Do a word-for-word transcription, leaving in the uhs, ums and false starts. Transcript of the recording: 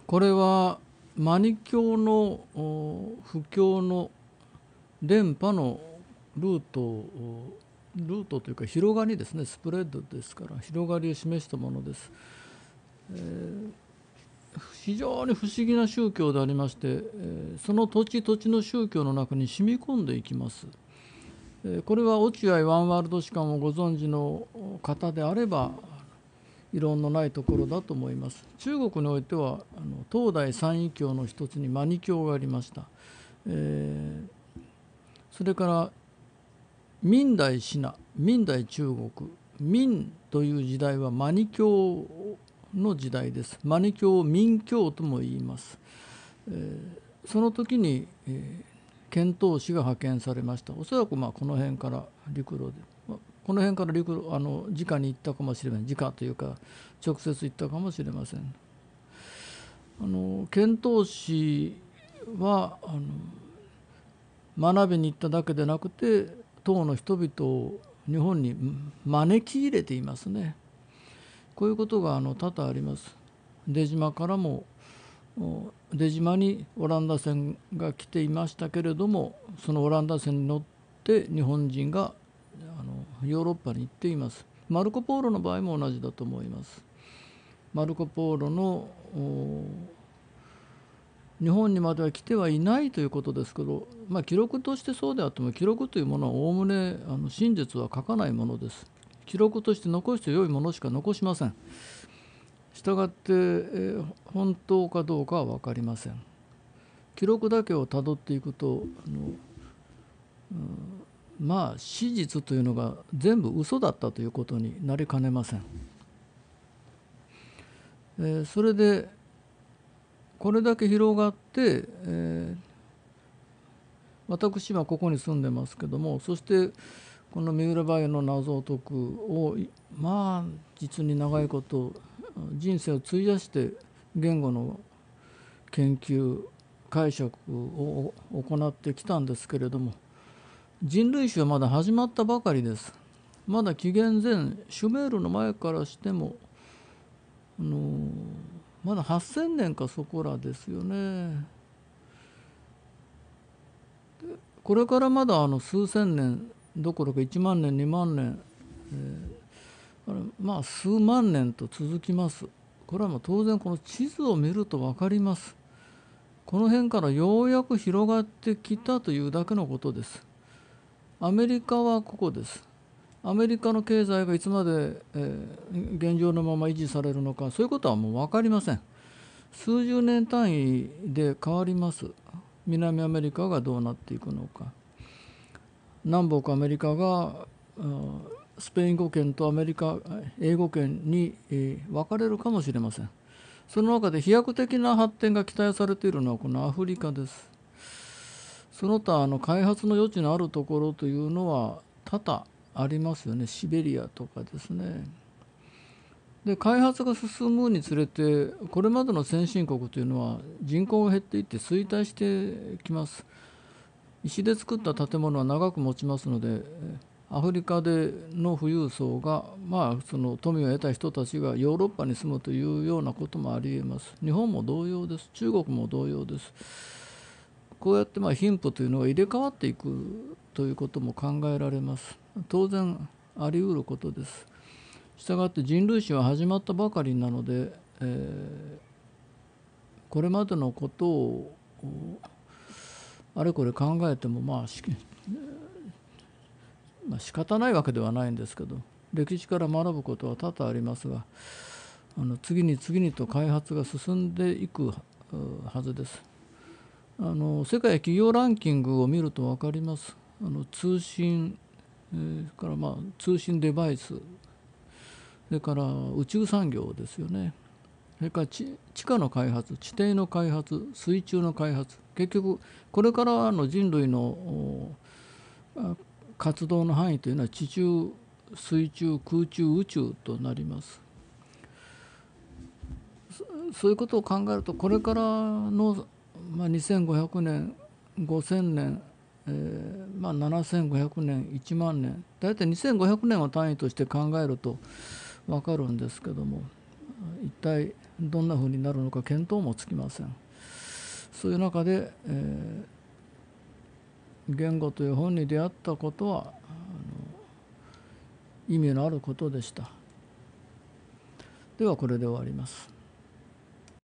これはマニ教の布教の伝播のルートをルートというか広がりですね、スプレッドですから広がりを示したものです。えー、非常に不思議な宗教でありまして、えー、その土地土地の宗教の中に染み込んでいきます。えー、これは落合ワンワールド士官をご存知の方であれば異論のないところだと思います。中国においてはあの東大三異教の一つにマニ教がありました。えー、それから明代支那、明代中国、明という時代はマニ教の時代です。マニ教を明教とも言います。えー、その時に、えー、遣唐使が派遣されました。おそらくまあこの辺から陸路で、まあ、この辺から陸路あの直に行ったかもしれません。直というか直接行ったかもしれません。あの遣唐使はあの学びに行っただけでなくて唐の人々を日本に招き入れていますね。こういうことがあの多々あります。出島からも出島にオランダ船が来ていましたけれども、そのオランダ船に乗って日本人があのヨーロッパに行っています。マルコ・ポーロの場合も同じだと思います。マルコ・ポーロの日本にまでは来てはいないということですけど、まあ、記録としてそうであっても記録というものはおおむねあの真実は書かないものです。記録として残して良いものしか残しません。したがって、えー、本当かどうかは分かりません。記録だけをたどっていくとあの、うん、まあ史実というのが全部嘘だったということになりかねません。えー、それでこれだけ広がって、えー、私はここに住んでますけども、そしてこの三浦梅の謎を解くをまあ実に長いこと人生を費やして言語の研究解釈を行ってきたんですけれども、人類史はまだ始まったばかりです。まだ紀元前シュメールの前からしてもあのまだはっせんねんかそこらですよね。これからまだあの数千年どころかいちまんねんにまんねん、えー、まあ数万年と続きます。これはもう当然この地図を見ると分かります。この辺からようやく広がってきたというだけのことです。アメリカはここです。アメリカの経済がいつまで、えー、現状のまま維持されるのか、そういうことはもう分かりません。数十年単位で変わります。南アメリカがどうなっていくのか、南北アメリカがスペイン語圏とアメリカ英語圏に分かれるかもしれません。その中で飛躍的な発展が期待されているのはこのアフリカです。その他あの開発の余地のあるところというのは多々ありますよね。シベリアとかですね。で開発が進むにつれてこれまでの先進国というのは人口が減っていって衰退してきます。石で作った建物は長く持ちますので、アフリカでの富裕層が、まあ、その富を得た人たちがヨーロッパに住むというようなこともありえます。日本も同様です。中国も同様です。こうやってまあ貧富というのが入れ替わっていくということも考えられます。当然あり得ることです。したがって人類史は始まったばかりなので、えー、これまでのことをあれこれ考えてもまあし、まあ、仕方ないわけではないんですけど、歴史から学ぶことは多々ありますが、あの次に次にと開発が進んでいくはずです。あの世界企業ランキングを見ると分かります。あの通信、えー、からまあ通信デバイス、それから宇宙産業ですよね。それから地下の開発、地底の開発、水中の開発、結局これからの人類の活動の範囲というのは地中、水中、空中、宇宙となります。そういうことを考えるとこれからの、まあ、にせんごひゃくねん、ごせんねん、えーまあ、ななせんごひゃくねん、いちまんねん、大体にせんごひゃくねんを単位として考えると分かるんですけども、一体どんなふうになるのか見当もつきません。そういう中で、えー、言語という本に出会ったことはあの意味のあることでした。ではこれで終わります。